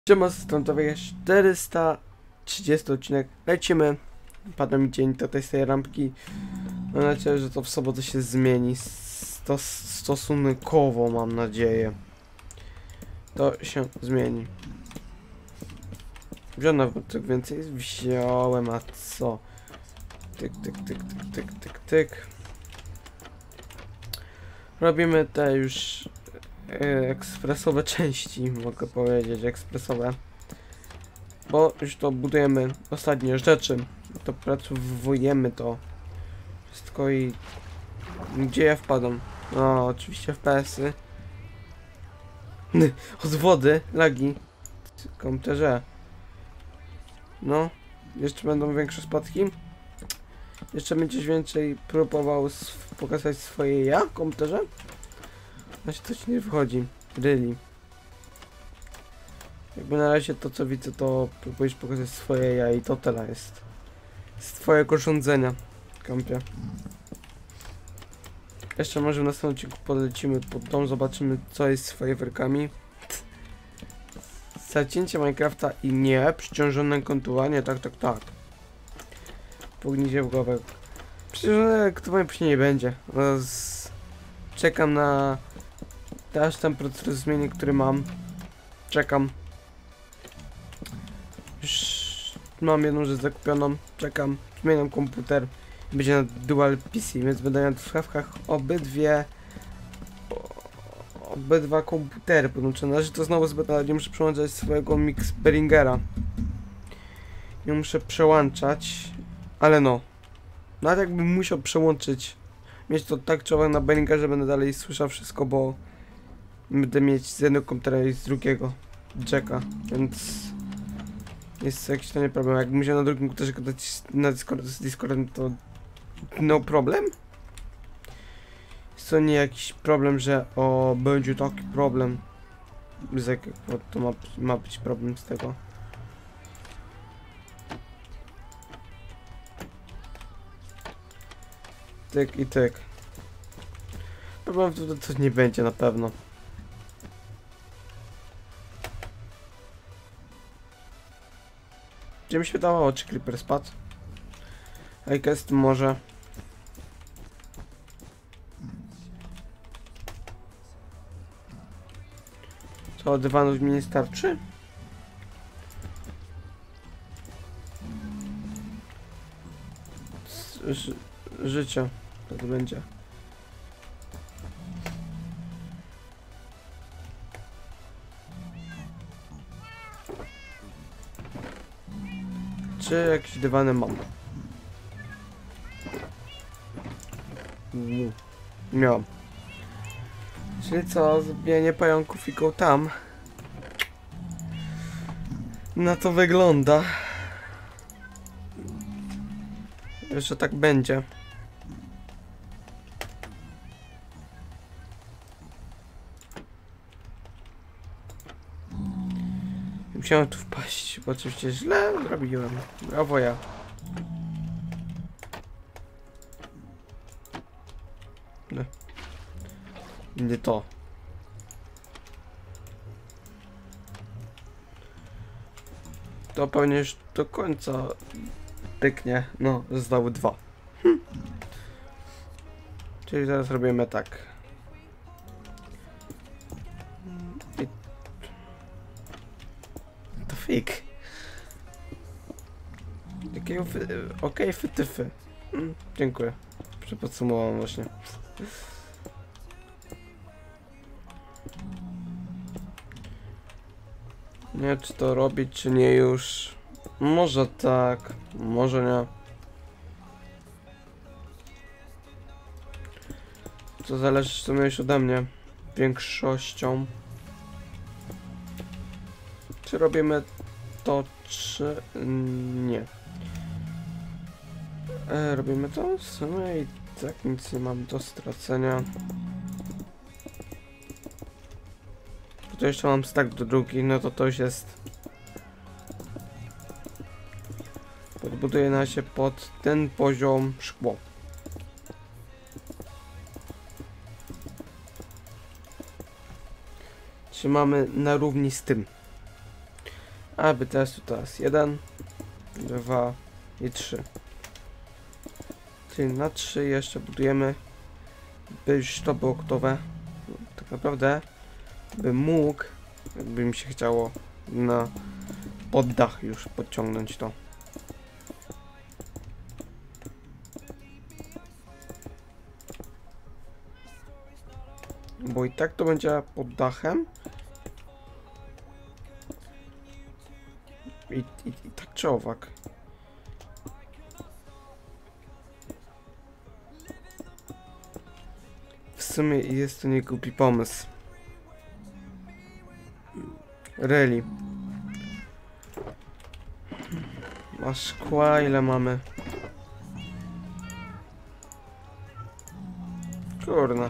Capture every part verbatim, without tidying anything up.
Siema, stąd czterysta trzydziesty odcinek. Lecimy. Pada mi dzień tutaj z tej rampki. Mam nadzieję, że to w sobotę się zmieni. Stos stosunkowo mam nadzieję. To się zmieni. Wziąłem nawet więcej. Wziąłem, a co? Tyk, tyk, tyk, tyk, tyk, tyk, tyk. Robimy te już ekspresowe części, mogę powiedzieć, ekspresowe, bo już to budujemy ostatnie rzeczy, to pracowujemy to wszystko i gdzie ja wpadam? No oczywiście F P S-y od wody, lagi w komputerze. No, jeszcze będą większe spadki, jeszcze będziesz więcej próbował pokazać swoje ja w komputerze. Znaczy coś nie wychodzi. Really. Jakby na razie to co widzę, to próbujesz pokazać swoje ja i to tyle jest. Z twojego urządzenia. Kampie. Jeszcze może w następnym odcinku polecimy pod dom, zobaczymy co jest z fajerwerkami. Zacięcie Minecrafta i nie, przyciążone konturowanie, tak, tak, tak. Pugnicie w głowę. Przyciążone konturowanie później nie będzie. Roz... Czekam na... Aż ten proces zmieni, który mam. Czekam. Już mam jedną rzecz zakupioną. Czekam. Zmieniam komputer. Będzie na dual P C, więc będę miał w słuchawkach obydwie obydwa komputery podłączone. Na razie to znowu zbyt, ale nie muszę przełączać swojego Mix Behringera. Nie muszę przełączać. Ale no. Nawet jakbym musiał przełączyć. Mieć to tak czy owak na Behringerze, będę dalej słyszał wszystko, bo będę mieć z jednego komputera i z drugiego jacka, więc jest jakiś to nie problem. Jak musiał na drugim komputerze gadać na Discord, z Discordem, to no problem. Jest to nie jakiś problem, że o będzie taki problem. Z jakiego to ma, ma być problem z tego. Tyk i tyk. Problem tutaj to nie będzie na pewno. Gdzie mi się wydawało, czy Creeper spadł? I guess może. Co, dywanów mi nie starczy? Ży życia to będzie. Czy jakieś dywany mam? Mm, miałem. Czyli co, zbijanie pająków i go tam. Na to wygląda. Jeszcze tak będzie. Musiałem tu wpaść, bo oczywiście źle zrobiłem. Brawo ja. Nie, nie to. To pewnie już do końca tyknie. No, zostały dwa. Hm. Czyli teraz robimy tak. Fik. Takiego okej, fytyfy. Mm, dziękuję. Podsumowałem właśnie. Nie, czy to robić, czy nie już. Może tak, może nie. To zależy, co miałeś ode mnie. Większością. Czy robimy to, czy nie? E, robimy to? W sumie i tak nic nie mam do stracenia. To jeszcze mam stack do drugi, no to to już jest. Podbuduję na się pod ten poziom szkło. Czy mamy na równi z tym? Aby teraz tu teraz jeden, dwa i trzy. Czyli na trzy jeszcze budujemy, by już to było gotowe. Tak naprawdę by mógł, jakby mi się chciało, na pod dach już podciągnąć to. Bo i tak to będzie pod dachem. I, i, i tak czy owak. W sumie jest to nie głupi pomysł. Really. A szkła ile mamy? Kurna.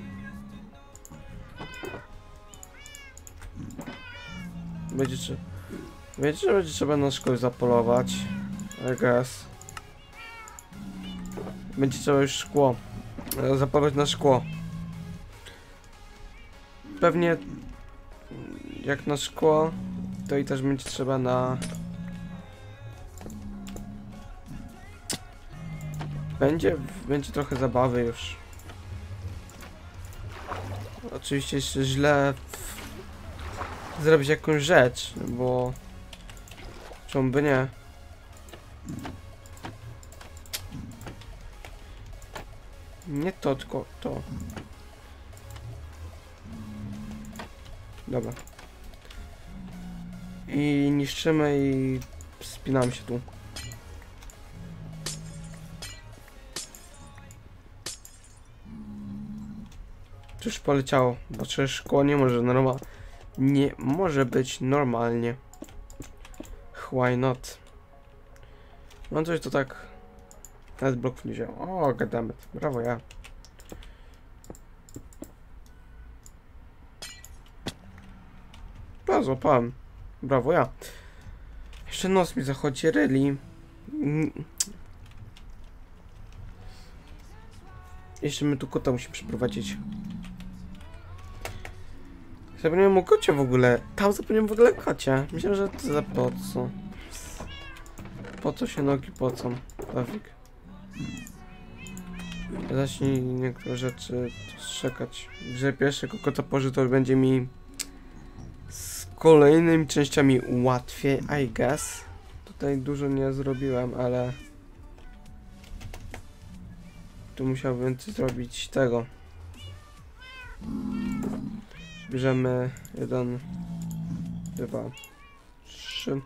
Będzie czy... Wiecie, że będzie trzeba na szkło zapolować. I guess. Będzie trzeba już szkło. Zapolować na szkło. Pewnie jak na szkło, to i też będzie trzeba na... Będzie, będzie trochę zabawy już. Oczywiście jeszcze źle zrobić jakąś rzecz, bo... Czemu by nie? Nie to, tylko to. Dobra. I niszczymy i spinamy się tu. Czyż poleciało, bo przecież szkło nie może normalnie. Nie może być normalnie. Why not? Mam coś to tak. Nawet blok nie wziął. O, goddammit. Brawo ja. A, złapałem. Brawo ja. Jeszcze nos mi zachodzi, really. Jeszcze my tu kota musimy przeprowadzić. Zapomniałem o kocie w ogóle. Tam zapomniałem w ogóle o kocie. Myślałem, że to za po co. Po co się nogi pocą? Trafik. Zacznij niektóre rzeczy dostrzegać. Że pierwszego kota poży to będzie mi z kolejnymi częściami łatwiej, I guess. Tutaj dużo nie zrobiłem, ale tu musiałbym coś zrobić tego. Bierzemy jeden, dwa, trzy,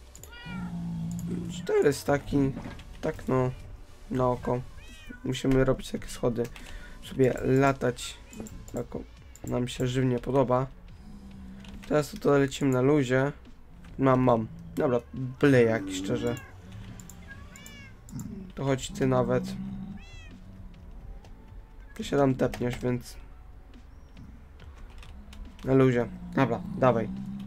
cztery staki, tak no, na oko. Musimy robić takie schody, żeby latać, jak nam się żywnie podoba. Teraz to lecimy na luzie. Mam, mam. Dobra, byle jak, szczerze. To chodź ty nawet. Ty się tam tepniesz, więc... Na luzie. Dobra, dawaj.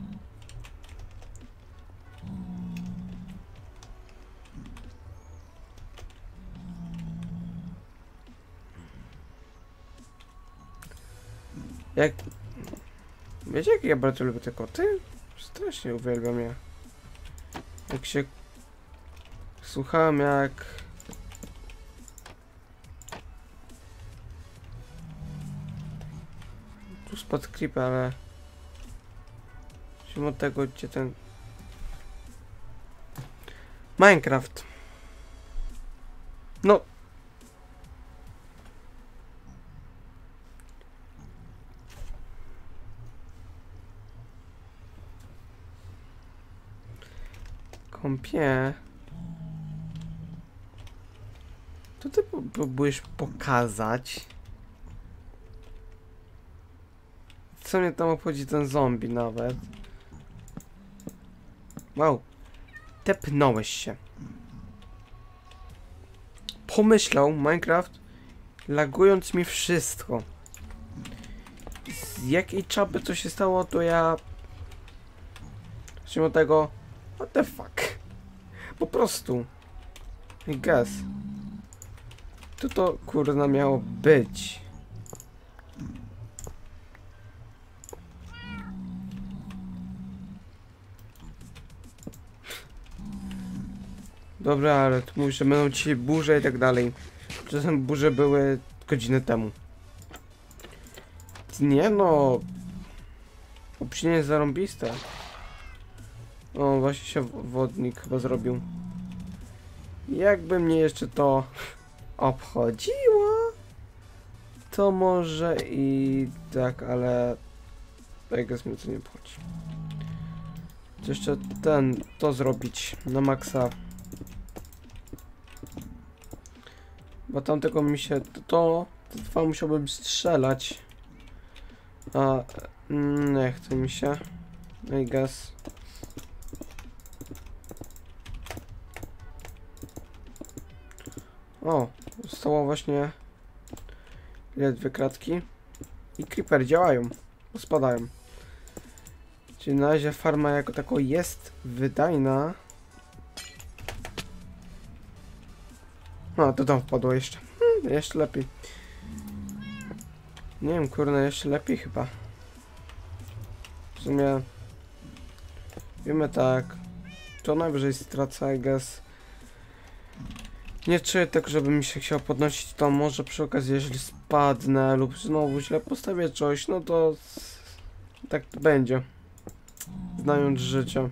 Jak... Wiecie, jak ja bardzo lubię te koty? Strasznie uwielbiam je. Jak się... Słuchałem jak... Tu spadł creeper, ale... Mimo tego, gdzie ten... Minecraft. No. Kąpie. To ty próbujesz pokazać? Co mnie tam obchodzi ten zombie nawet? Wow. Tepnąłeś się. Pomyślał Minecraft, lagując mi wszystko. Z jakiej czapy to się stało, to ja... Zacznijmy od tego... What the fuck? Po prostu. I guess. Co to kurna miało być? Dobra, ale tu mówisz, że będą dzisiaj burze i tak dalej. Czasem burze były godzinę temu. Nie no. Opóźnienie jest zarąbiste. O, właśnie się wodnik chyba zrobił. Jakby mnie jeszcze to obchodziło, to może i tak, ale tak jest mnie to nie obchodzi. To jeszcze ten, to zrobić na maksa. Bo tamtego mi się, to, to, to dwa musiałbym strzelać. A, nie chce mi się. I guess. O, zostało właśnie ile dwie kratki i creeper działają, spadają. Czyli na razie farma jako tako jest wydajna. No, to tam wpadło jeszcze. Hmm, jeszcze lepiej. Nie wiem, kurde, jeszcze lepiej chyba. W sumie wiemy tak. To najwyżej stracę, I guess. Nie czuję tak, żeby mi się chciał podnosić, to może przy okazji, jeżeli spadnę lub znowu źle postawię coś, no to tak to będzie. Znając życie.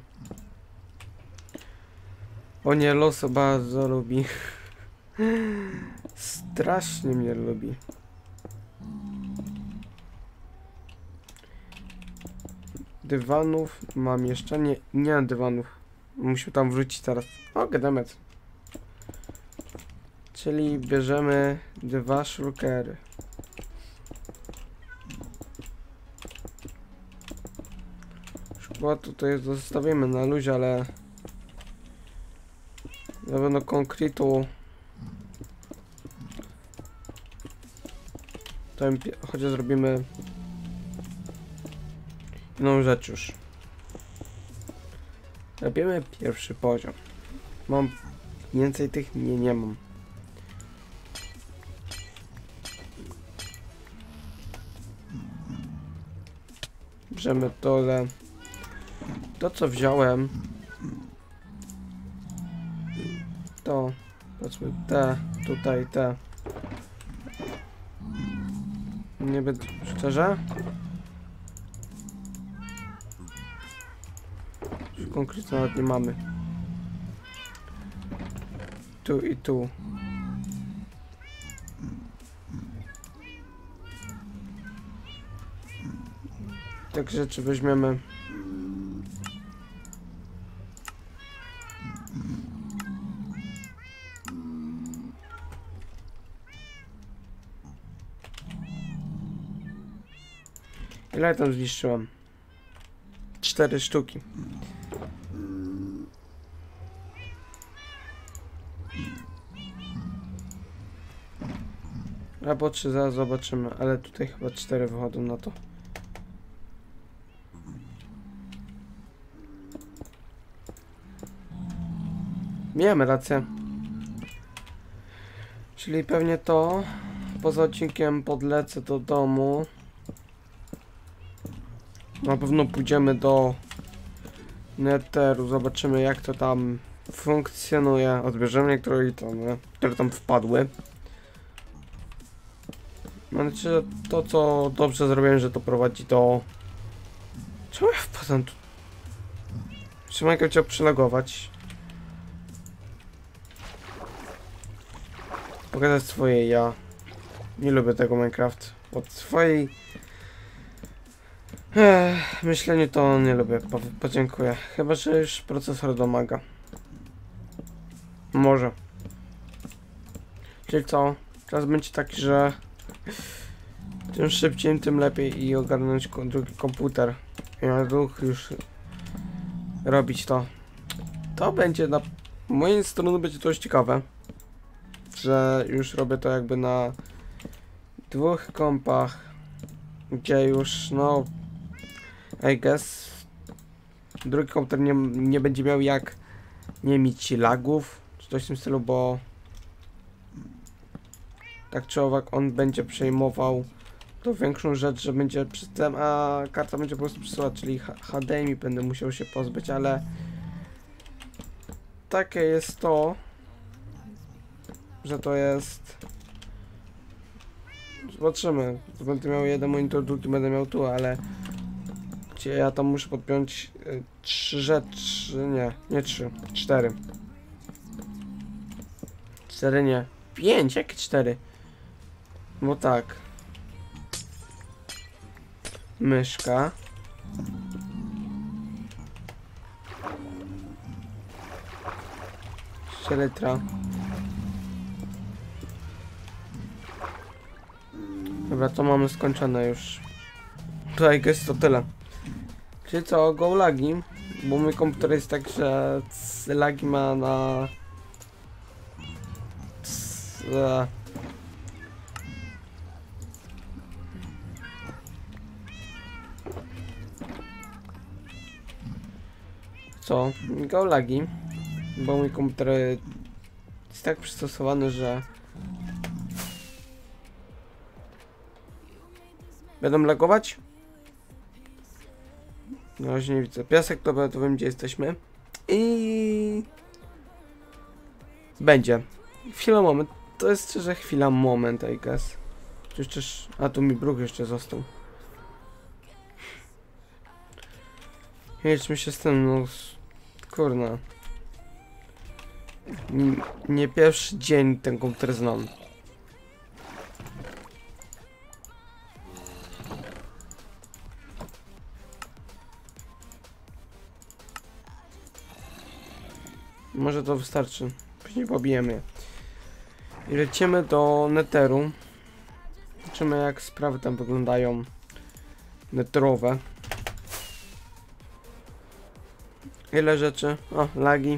O nie, los bardzo lubi. Strasznie mnie lubi. Dywanów mam jeszcze? Nie, nie mam dywanów. Musimy tam wrócić teraz. O, gedemet. Czyli bierzemy dwa shulkery. Szkło tutaj zostawimy na luzie, ale na pewno konkretu to chociaż zrobimy inną rzecz już. Robimy pierwszy poziom. Mam więcej tych? Nie, nie mam. Bierzemy dole. To co wziąłem, to powiedzmy te, tutaj te. Nie będę szczerze. Konkretnie nawet nie mamy. Tu i tu. Tak rzeczy weźmiemy. Ile tam zniszczyłem? Cztery sztuki. Albo trzy, zaraz zobaczymy, ale tutaj chyba cztery wychodzą na to. Miałem rację. Czyli pewnie to. Poza odcinkiem podlecę do domu. Na pewno pójdziemy do Netheru, zobaczymy jak to tam funkcjonuje. Odbierzemy niektóre itemy, które tam wpadły. Mam nadzieję, że to co dobrze zrobiłem, że to prowadzi do... Czemu ja wpadam tu? Czy Minecraft chciał przylogować? Pokazać swoje ja. Nie lubię tego Minecraft. Od swojej... Ech, myśleniu to nie lubię. Po, podziękuję. Chyba, że już procesor domaga. Może. Czyli co? Teraz będzie taki, że... Tym szybciej, tym lepiej i ogarnąć drugi komputer. I na duch już robić to. To będzie na mojej strony będzie dość ciekawe. Że już robię to jakby na dwóch kompach. Gdzie już no I guess drugi komputer nie, nie będzie miał jak nie mieć lagów czy coś w tym stylu, bo tak czy owak on będzie przejmował tą większą rzecz, że będzie przy tym, a karta będzie po prostu przesyłać, czyli H D M I będę musiał się pozbyć, ale takie jest to, że to jest... Zobaczymy. Będę miał jeden monitor, drugi będę miał tu, ale... Gdzie ja tam muszę podpiąć y, trzy rzeczy... Nie, nie trzy. Cztery. Cztery nie. Pięć? Jakie cztery? No tak. Myszka. Elytra. Dobra, to mamy skończone już. Tutaj jest to tyle. Czyli co, go lagi? Bo mój komputer jest tak, że lagi ma na... Co? Go lagi. Bo mój komputer jest tak przystosowany, że będą lagować? Na razie nie widzę. Piasek, to, to wiem, gdzie jesteśmy. I będzie. Chwila, moment. To jest szczerze chwila, moment, I guess. Jeszcze... A tu mi bruk jeszcze został. Jedźmy się z tym, no... Kurna. Nie, nie pierwszy dzień ten komputer znam. Może to wystarczy. Później pobijemy. I lecimy do netheru. Zobaczymy, jak sprawy tam wyglądają. Netherowe. Ile rzeczy? O, lagi.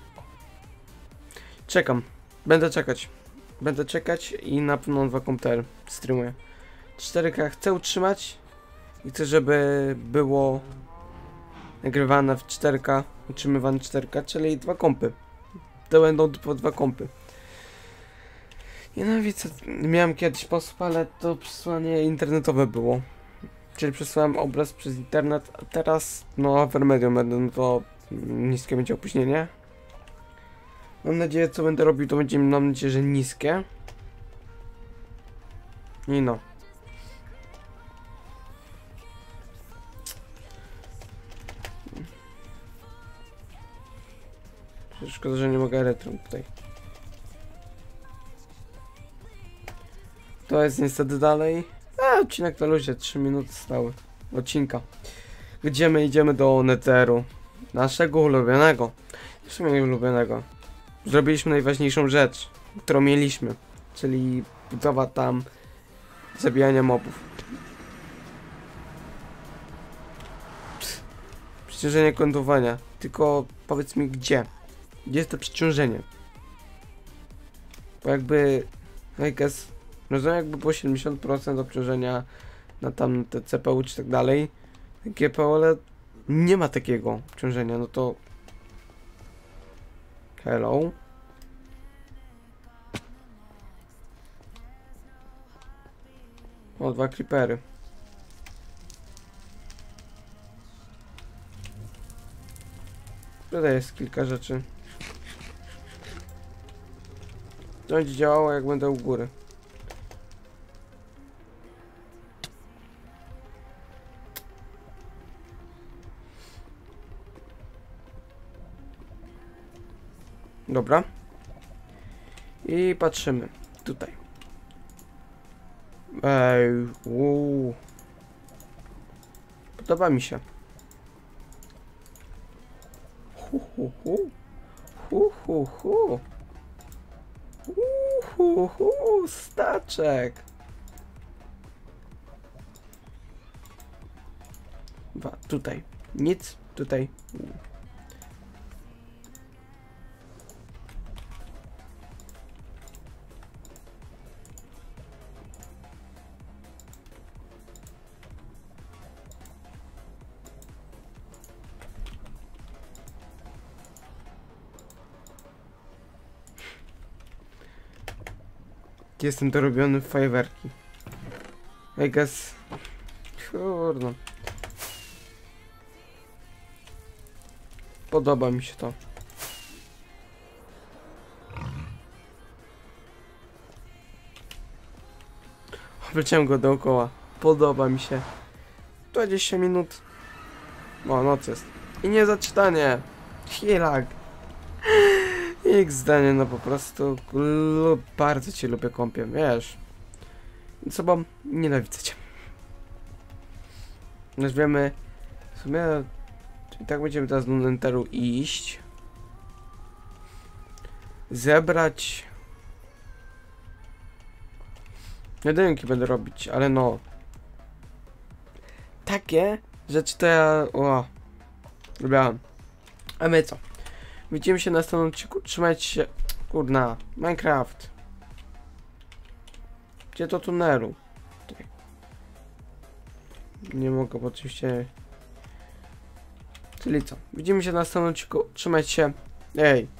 Czekam. Będę czekać. Będę czekać i na pewno dwa komputery streamuję. cztery K chcę utrzymać i chcę, żeby było nagrywane w cztery K, utrzymywane cztery K, czyli dwa kompy. To będą po dwa kompy. Nienawidzę. Miałem kiedyś sposób, ale to przesłanie internetowe było. Czyli przesyłałem obraz przez internet, a teraz no Avermedium będą to niskie będzie opóźnienie. Mam nadzieję, co będę robił, to będzie, mam nadzieję, że niskie. I no. Szkoda, że nie mogę retro tutaj. To jest niestety dalej. A, odcinek to ludzie, trzy minuty stały. Odcinka. Gdzie my idziemy do netheru. Naszego ulubionego. W sumie ulubionego. Zrobiliśmy najważniejszą rzecz, którą mieliśmy. Czyli budowa tam zabijania mobów. Przeciążenie kątowania. Tylko powiedz mi gdzie. Gdzie jest to przeciążenie? Bo jakby... I guess, rozumiem, jakby było siedemdziesiąt procent obciążenia na tam te C P U czy tak dalej. G P U, ale nie ma takiego obciążenia, no to... Hello? O, dwa creepery. Tutaj jest kilka rzeczy. To będzie działało, jak będę u góry. Dobra. I patrzymy. Tutaj. Ej, uuu. Podoba mi się. Hu, hu, hu. Hu, hu, hu. Hu, hu, staczek. Dwa, tutaj. Nic, tutaj. Jestem dorobiony w fajerwerki. I guess... Kurde. Podoba mi się to. Wróciłem go dookoła. Podoba mi się. dwadzieścia minut. O, noc jest. I nie zaczytanie. Chilak. Ich zdanie, no po prostu. Lub, bardzo cię lubię, kąpię, wiesz. Sobą nienawidzę cię. Już wiemy. W sumie. I tak będziemy teraz do Enteru iść. Zebrać. Jedynki będę robić, ale no. Takie rzeczy to ja. O. Lubiałem. A my co? Widzimy się na następnym odcinku. Trzymajcie się. Kurna. Minecraft. Gdzie to tunelu? Tutaj. Nie mogę, bo oczywiście. Czyli co? Widzimy się na następnym odcinku. Trzymajcie się. Ej.